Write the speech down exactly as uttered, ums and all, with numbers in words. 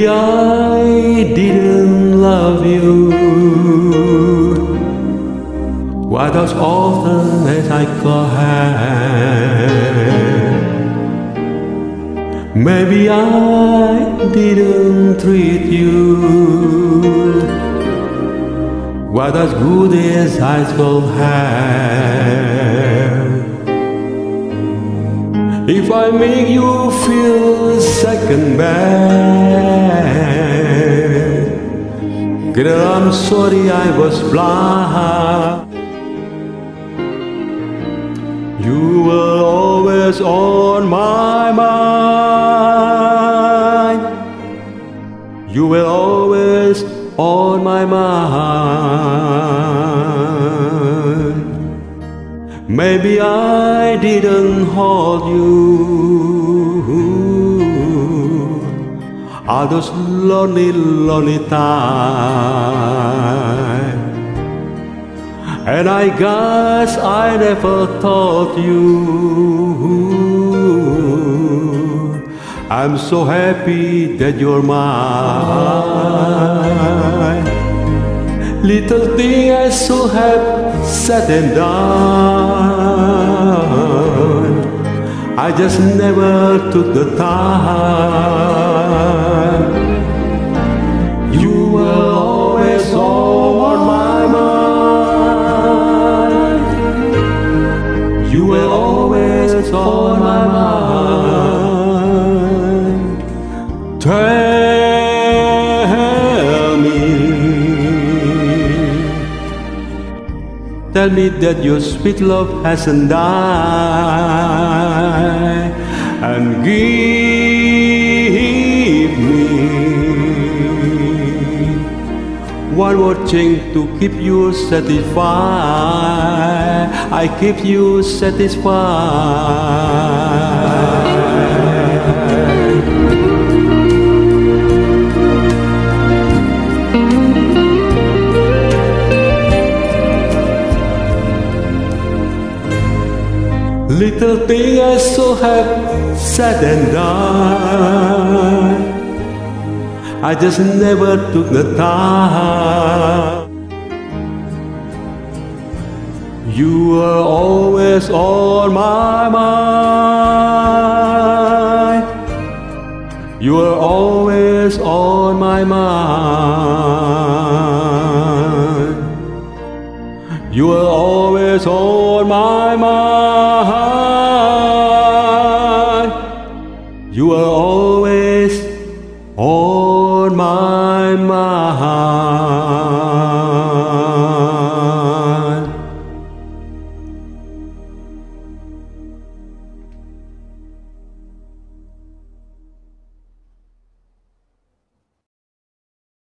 Maybe I didn't love you quite as often as I could have. Maybe I didn't treat you quite as good as I could have. If I make you feel second best, girl, I'm sorry I was blind. You were always on my mind. You were always on my mind. Maybe I didn't hold you all those lonely, lonely times. And I guess I never told you I'm so happy that you're mine. Little thing I so have said and done, I just never took the time. You were always on my mind. You were always on my mind. Tell me, tell me that your sweet love hasn't died, and give me one more thing to keep you satisfied. I keep you satisfied. Little thing I so have said and done, I just never took the time. You were always on my mind. You were always on my mind. You were always on my mind.